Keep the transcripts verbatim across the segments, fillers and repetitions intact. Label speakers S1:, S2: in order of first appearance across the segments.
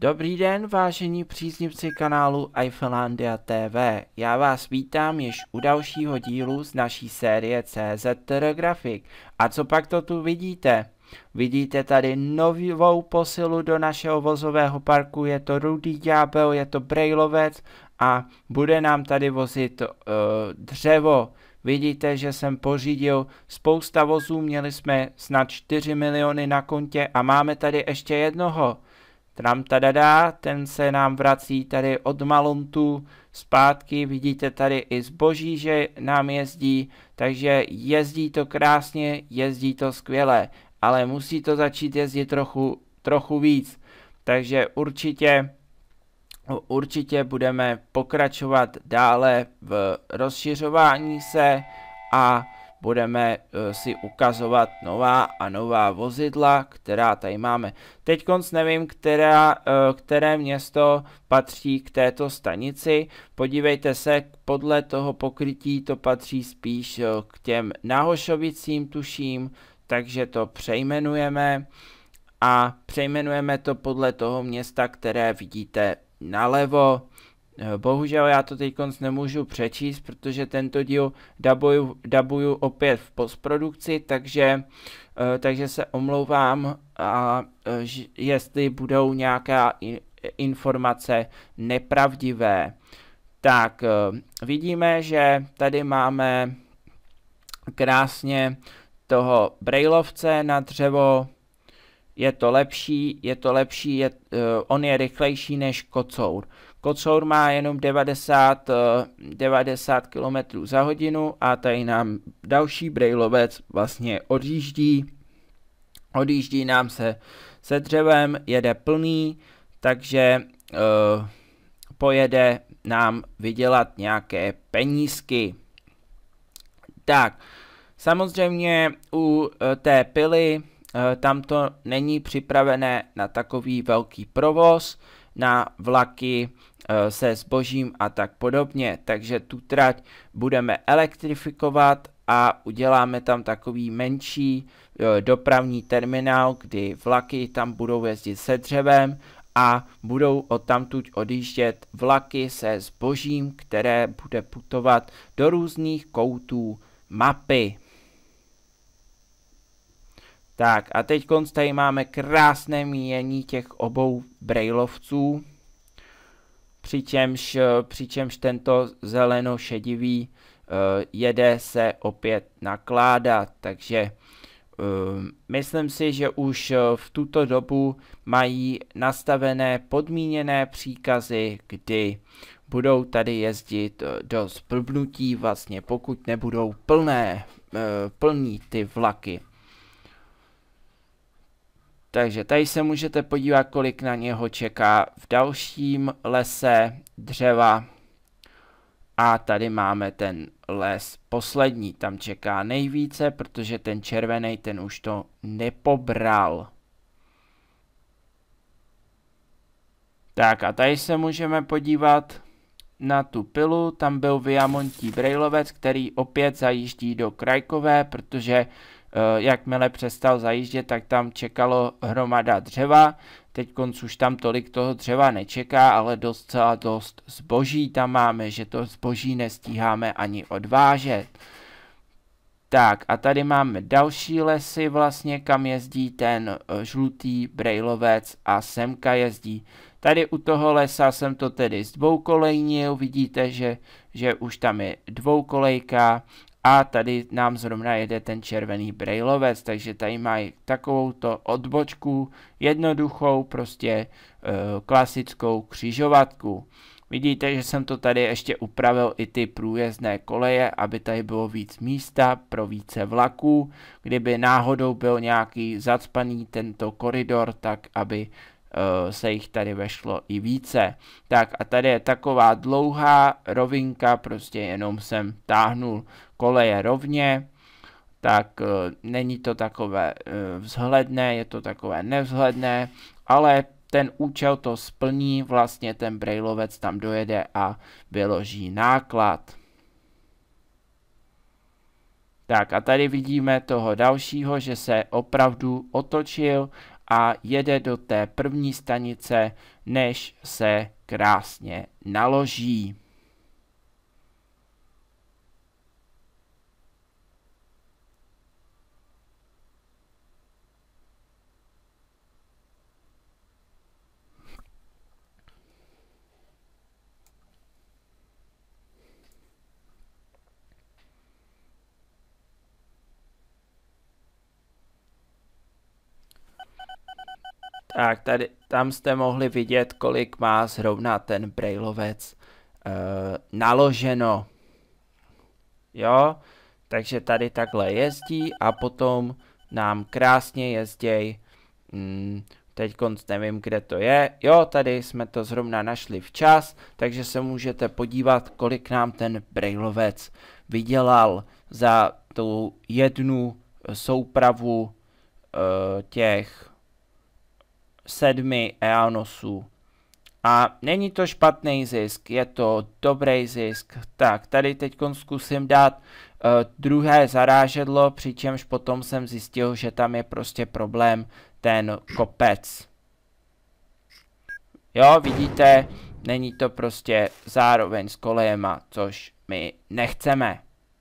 S1: Dobrý den, vážení příznivci kanálu iFinlandia T V. Já vás vítám již u dalšího dílu z naší série C Z T R Graphic. A co pak to tu vidíte? Vidíte tady novou posilu do našeho vozového parku, je to Rudý ďábel, je to brailovec a bude nám tady vozit uh, dřevo. Vidíte, že jsem pořídil spousta vozů, měli jsme snad čtyři miliony na kontě a máme tady ještě jednoho. Tram tadadá, ten se nám vrací tady od Malontu zpátky, vidíte tady i zboží, že nám jezdí, takže jezdí to krásně, jezdí to skvěle, ale musí to začít jezdit trochu, trochu víc, takže určitě, určitě budeme pokračovat dále v rozšiřování se a budeme uh, si ukazovat nová a nová vozidla, která tady máme. Teď konc nevím, která, uh, které město patří k této stanici. Podívejte se, podle toho pokrytí to patří spíš uh, k těm Nahošovicím, tuším, takže to přejmenujeme a přejmenujeme to podle toho města, které vidíte nalevo. Bohužel já to teď nemůžu přečíst, protože tento díl dabuju, dabuju opět v postprodukci, takže, takže se omlouvám, a jestli budou nějaké informace nepravdivé. Tak vidíme, že tady máme krásně toho brailovce na dřevo. Je to lepší, je to lepší, je, on je rychlejší než kocour. Kocour má jenom devadesát, devadesát kilometrů za hodinu a tady nám další brailovec vlastně odjíždí. Odjíždí nám se se dřevem, jede plný, takže uh, pojede nám vydělat nějaké penízky. Tak, samozřejmě u uh, té pily uh, tam to není připravené na takový velký provoz, na vlaky se zbožím a tak podobně, takže tu trať budeme elektrifikovat a uděláme tam takový menší dopravní terminál, kdy vlaky tam budou jezdit se dřevem a budou odtamtud odjíždět vlaky se zbožím, které bude putovat do různých koutů mapy. Tak a teď tady máme krásné míjení těch obou brailovců, přičemž, přičemž tento zeleno-šedivý uh, jede se opět nakládat, takže uh, myslím si, že už uh, v tuto dobu mají nastavené podmíněné příkazy, kdy budou tady jezdit uh, do zblbnutí, vlastně pokud nebudou plné, uh, plní ty vlaky. Takže tady se můžete podívat, kolik na něho čeká v dalším lese dřeva. A tady máme ten les poslední, tam čeká nejvíce, protože ten červený, ten už to nepobral. Tak a tady se můžeme podívat na tu pilu, tam byl Viamontí brailovec, který opět zajíždí do Krajkové, protože jakmile přestal zajíždět, tak tam čekalo hromada dřeva. Teď konc už tam tolik toho dřeva nečeká, ale docela dost zboží tam máme, že to zboží nestíháme ani odvážet. Tak a tady máme další lesy vlastně, kam jezdí ten žlutý brailovec a semka jezdí. Tady u toho lesa jsem to tedy zdvoukolejnil, vidíte, že, že už tam je dvoukolejka. A tady nám zrovna jede ten červený brailovec, takže tady mají takovouto odbočku, jednoduchou, prostě e, klasickou křižovatku. Vidíte, že jsem to tady ještě upravil i ty průjezdné koleje, aby tady bylo víc místa pro více vlaků. Kdyby náhodou byl nějaký zacpaný tento koridor, tak aby Uh, se jich tady vešlo i více. Tak a tady je taková dlouhá rovinka, prostě jenom jsem táhnul koleje rovně, tak uh, není to takové uh, vzhledné, je to takové nevzhledné, ale ten účel to splní, vlastně ten brailovec tam dojede a vyloží náklad. Tak a tady vidíme toho dalšího, že se opravdu otočil a jede do té první stanice, než se krásně naloží. Tak tady, tam jste mohli vidět, kolik má zrovna ten brailovec e, naloženo. Jo, takže tady takhle jezdí a potom nám krásně jezděj. Hmm, teď konc nevím, kde to je. Jo, tady jsme to zrovna našli včas, takže se můžete podívat, kolik nám ten brailovec vydělal za tu jednu soupravu e, těch sedmi Eanosů. A není to špatný zisk, je to dobrý zisk. Tak, tady teď zkusím dát uh, druhé zarážedlo, přičemž potom jsem zjistil, že tam je prostě problém ten kopec. Jo, vidíte, není to prostě zároveň s kolejema, což my nechceme.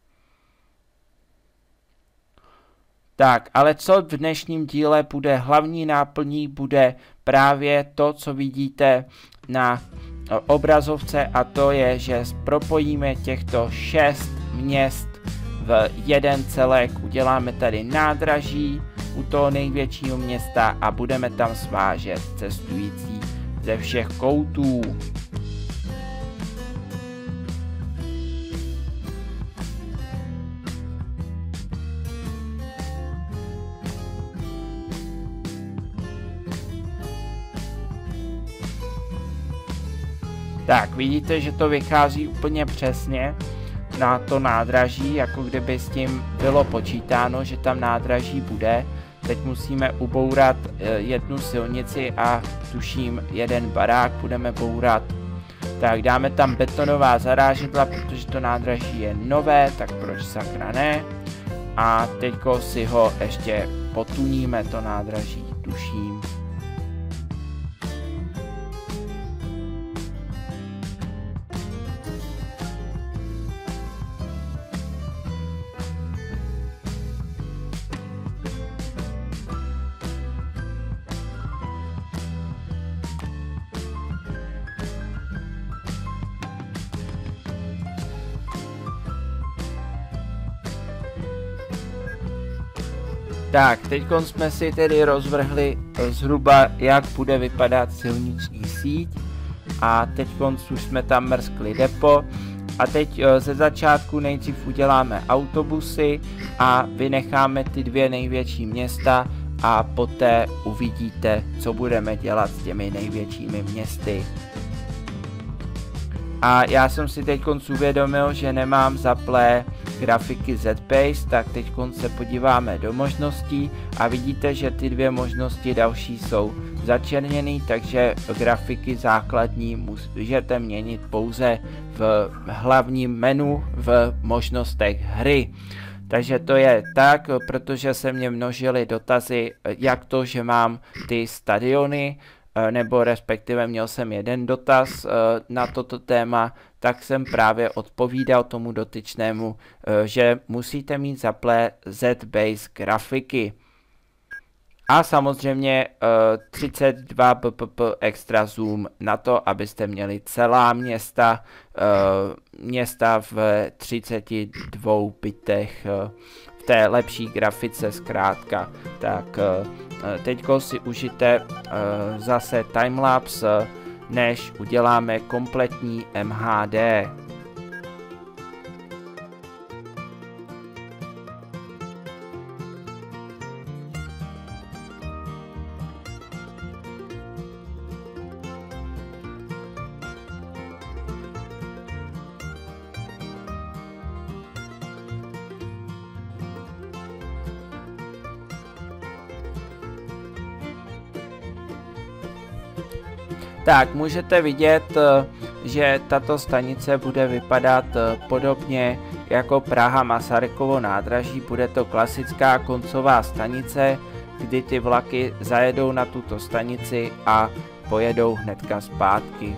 S1: Tak, ale co v dnešním díle bude hlavní náplní, bude právě to, co vidíte na obrazovce, a to je, že propojíme těchto šest měst v jeden celek, uděláme tady nádraží u toho největšího města a budeme tam svážet cestující ze všech koutů. Tak, vidíte, že to vychází úplně přesně na to nádraží, jako kdyby s tím bylo počítáno, že tam nádraží bude. Teď musíme ubourat jednu silnici a tuším jeden barák budeme bourat. Tak, dáme tam betonová zarážedla, protože to nádraží je nové, tak proč sakra ne. A teďko si ho ještě potuníme, to nádraží, tuším. Tak, teď jsme si tedy rozvrhli zhruba, jak bude vypadat silniční síť a teď už jsme tam mrskli depo a teď ze začátku nejdřív uděláme autobusy a vynecháme ty dvě největší města a poté uvidíte, co budeme dělat s těmi největšími městy. A já jsem si teď uvědomil, že nemám zaplé grafiky Z-Base, tak teď se podíváme do možností a vidíte, že ty dvě možnosti další jsou začerněný, takže grafiky základní můžete měnit pouze v hlavním menu v možnostech hry. Takže to je tak, protože se mě množily dotazy, jak to, že mám ty stadiony, nebo respektive měl jsem jeden dotaz na toto téma, tak jsem právě odpovídal tomu dotyčnému, že musíte mít zaplé Z-Base grafiky. A samozřejmě třicet dva p p p extra zoom na to, abyste měli celá města, města v třiceti dvou bitech, v té lepší grafice zkrátka. Tak teďko si užijte zase timelapse, než uděláme kompletní M H D. Tak, můžete vidět, že tato stanice bude vypadat podobně jako Praha Masarykovo nádraží. Bude to klasická koncová stanice, kdy ty vlaky zajedou na tuto stanici a pojedou hnedka zpátky.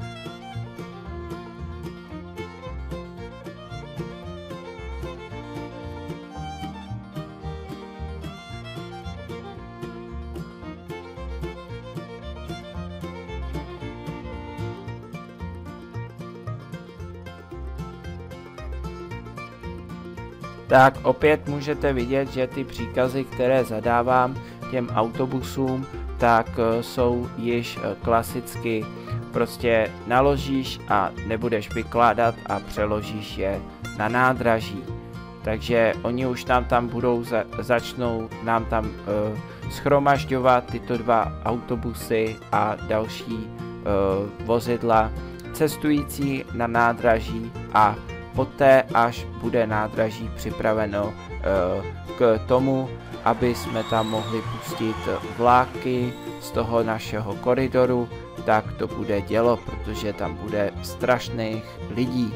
S1: Tak opět můžete vidět, že ty příkazy, které zadávám těm autobusům, tak jsou již klasicky. Prostě naložíš a nebudeš vykládat a přeložíš je na nádraží. Takže oni už nám tam budou, za, začnou nám tam uh, schromažďovat tyto dva autobusy a další uh, vozidla cestující na nádraží a poté, až bude nádraží připraveno uh, k tomu, aby jsme tam mohli pustit vláky z toho našeho koridoru, tak to bude dělo, protože tam bude strašných lidí.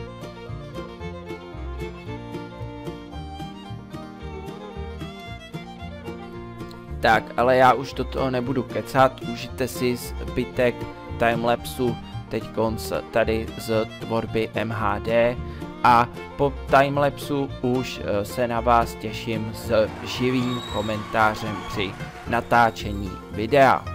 S1: Tak, ale já už do toho nebudu kecat, užijte si zbytek timelapsu teďkonc tady z tvorby M H D a po timelapsu už se na vás těším s živým komentářem při natáčení videa.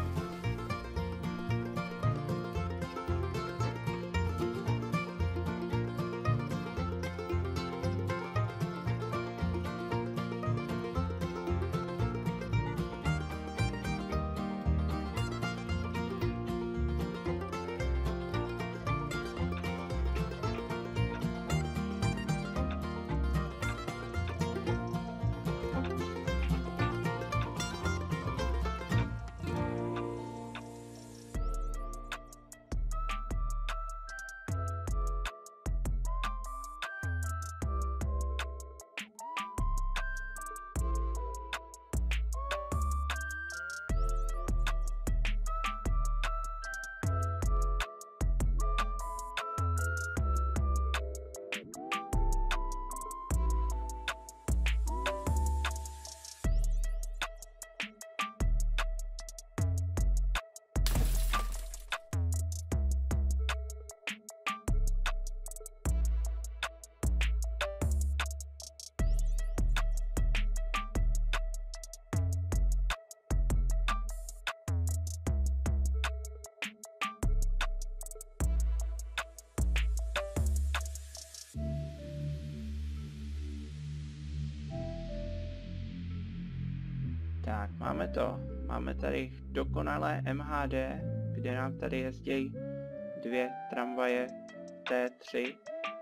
S1: Tak, máme to. Máme tady dokonalé M H D, kde nám tady jezdí dvě tramvaje T tři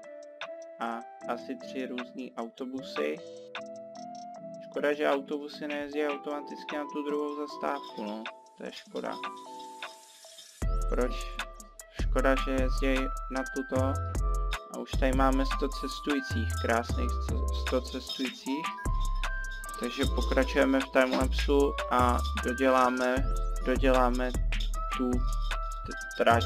S1: a asi tři různý autobusy. Škoda, že autobusy nejezdí automaticky na tu druhou zastávku, no. To je škoda. Proč? Škoda, že jezdí na tuto. A už tady máme sto cestujících, krásných sto cestujících. Takže pokračujeme v timelapsu a doděláme, doděláme tu trať.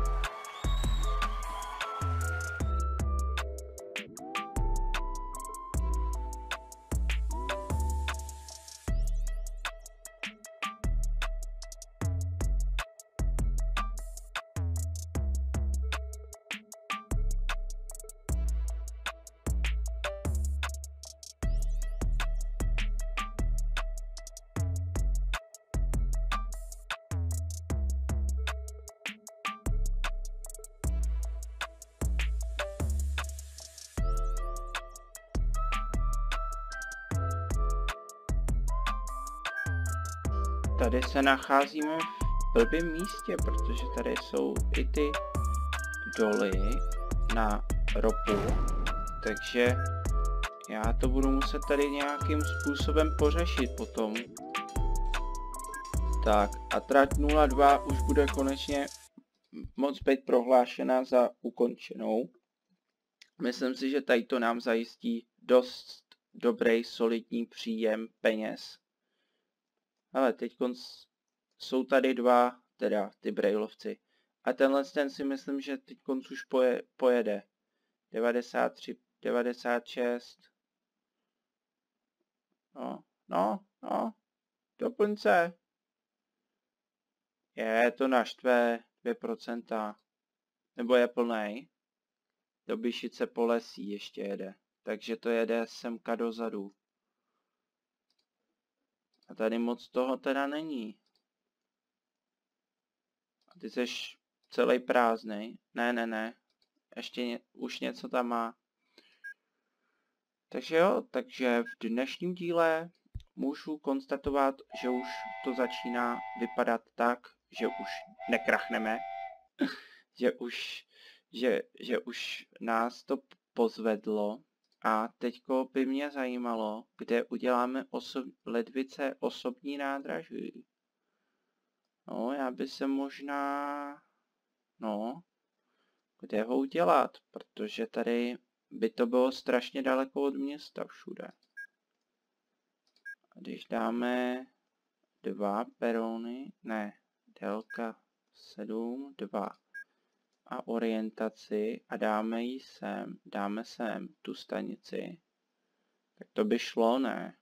S1: Tady se nacházíme v blbém místě, protože tady jsou i ty doly na ropu, takže já to budu muset tady nějakým způsobem pořešit potom. Tak a trať nula dva už bude konečně moc být prohlášena za ukončenou. Myslím si, že tady to nám zajistí dost dobrý, solidní příjem peněz. Ale teď jsou tady dva, teda ty brailovci. A tenhle ten si myslím, že teď už poje, pojede. devadesát tři, devadesát šest. No, no, no. Doplň se. Je to naštve dvě procenta. Nebo je plnej. Do Byšice po lesí ještě jede. Takže to jede semka dozadu. A tady moc toho teda není. A ty seš celý prázdnej. Ne, ne, ne. Ještě ně, už něco tam má. Takže jo, takže v dnešním díle můžu konstatovat, že už to začíná vypadat tak, že už nekrachneme. že už, že, že už nás to pozvedlo. A teďko by mě zajímalo, kde uděláme osob, ledvice osobní nádraží. No, já by se možná... No, kde ho udělat, protože tady by to bylo strašně daleko od města všude. A když dáme dva perony, ne, délka sedm, dva a orientaci a dáme ji sem, dáme sem tu stanici, tak to by šlo, ne?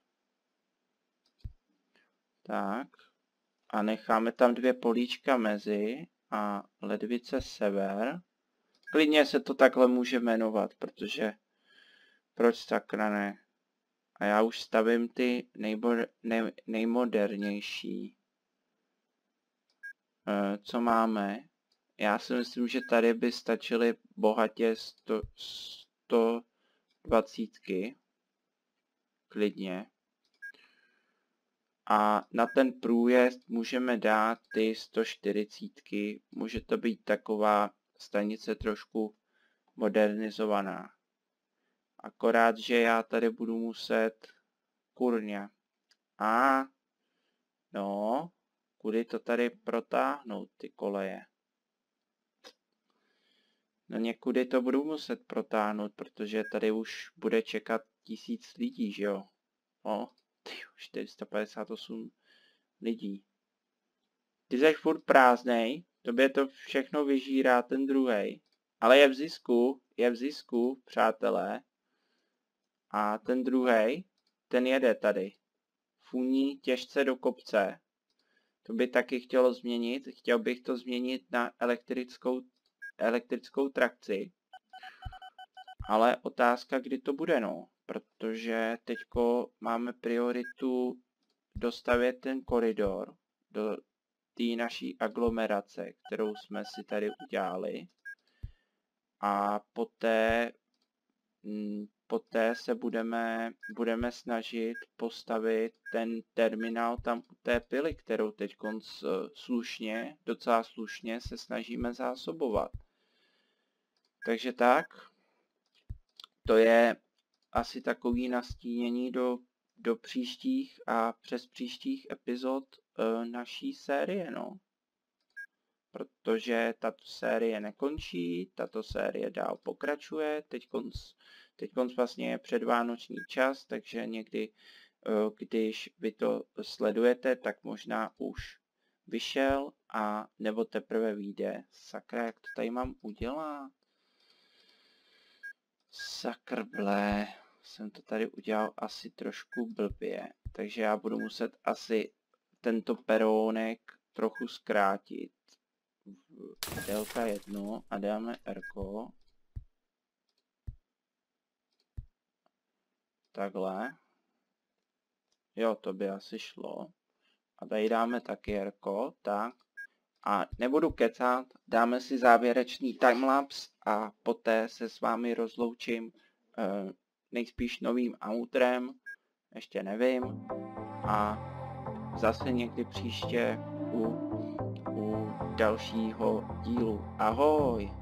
S1: Tak. A necháme tam dvě políčka mezi a ledvice sever. Klidně se to takhle může jmenovat, protože proč sakra ne? A já už stavím ty nejbo- nej- nejmodernější. E, co máme? Já si myslím, že tady by stačily bohatě sto, sto dvacítky. Klidně. A na ten průjezd můžeme dát ty sto čtyřicítky. Může to být taková stanice trošku modernizovaná. Akorát, že já tady budu muset... Kurňa. A no, kudy to tady protáhnout, ty koleje? No někudy to budu muset protáhnout, protože tady už bude čekat tisíc lidí, že jo? O, tyjo, čtyři sta padesát osm lidí. Ty jsi furt prázdnej, tobě to všechno vyžírá ten druhej. Ale je v zisku, je v zisku, přátelé. A ten druhej, ten jede tady. Funí těžce do kopce. To by taky chtělo změnit. Chtěl bych to změnit na elektrickou, elektrickou trakci. Ale otázka, kdy to bude, no. Protože teďko máme prioritu dostavět ten koridor do té naší aglomerace, kterou jsme si tady udělali. A poté, m, poté se budeme, budeme snažit postavit ten terminál tam u té pily, kterou teď slušně, docela slušně se snažíme zásobovat. Takže tak, to je asi takový nastínění do, do příštích a přes příštích epizod e, naší série, no. Protože tato série nekončí, tato série dál pokračuje, teď konc, teď konc vlastně je předvánoční čas, takže někdy, e, když vy to sledujete, tak možná už vyšel a nebo teprve vyjde. Sakra, jak to tady mám udělat? Sakrble, jsem to tady udělal asi trošku blbě, takže já budu muset asi tento perónek trochu zkrátit. Délka jedno a dáme R-ko. Takhle. Jo, to by asi šlo. A tady dáme taky R-ko, tak. A nebudu kecat, dáme si závěrečný timelapse a poté se s vámi rozloučím eh, nejspíš novým outrem, ještě nevím. A zase někdy příště u, u dalšího dílu. Ahoj!